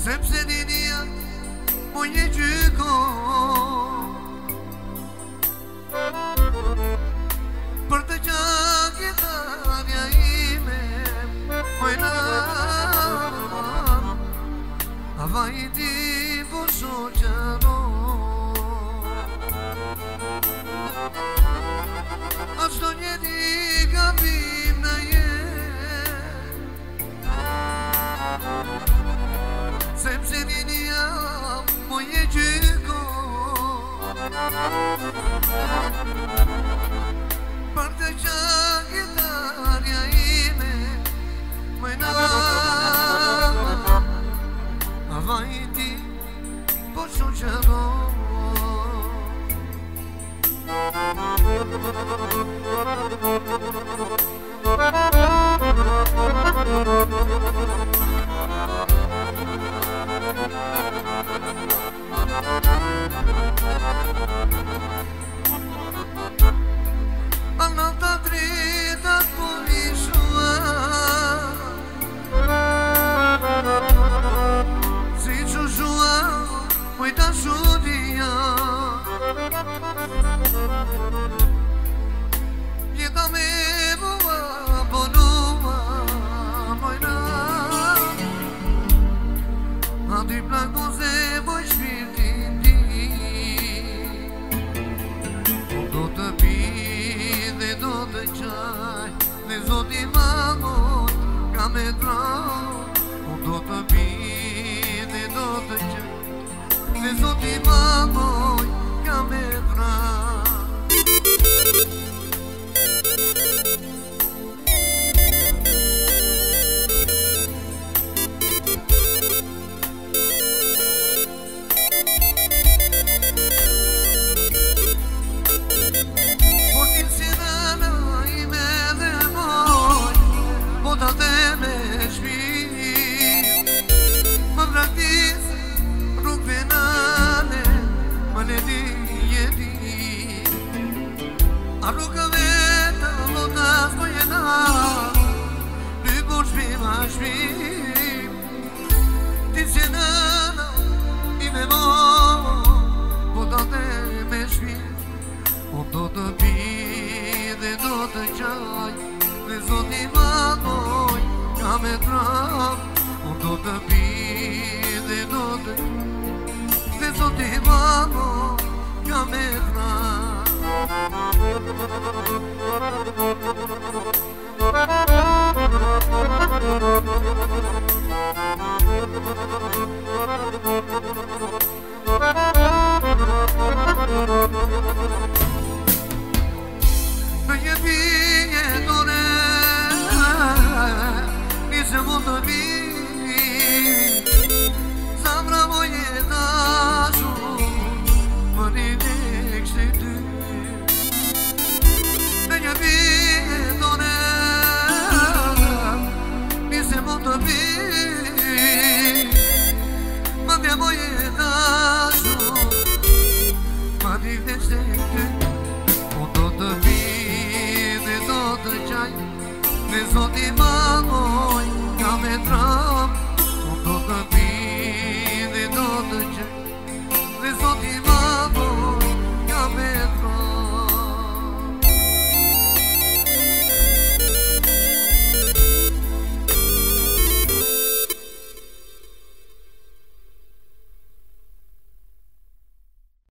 Zemzelinia moje gjyko për të gjakitarja ime mojna ava I ti po shoqëro a çdo njeri gabim na Zemzelinia moje gjyko për të gjakitarja ime mojna ava I ti po shoqëro Alta drita po ishua Si gjujua mojta shudia Jeta me mua bonua mojna Adi plakoze moj shpirtin ti Do të pi dhe do të qaj Dhe zoti mamon ka me trau Do të pi dhe do të qaj Dhe zoti mamon ka me trau Do të pi dhe do të qaj Dhe zoti mamoj ka me trap Do të pi dhe do të Dhe zoti mamoj ka me trap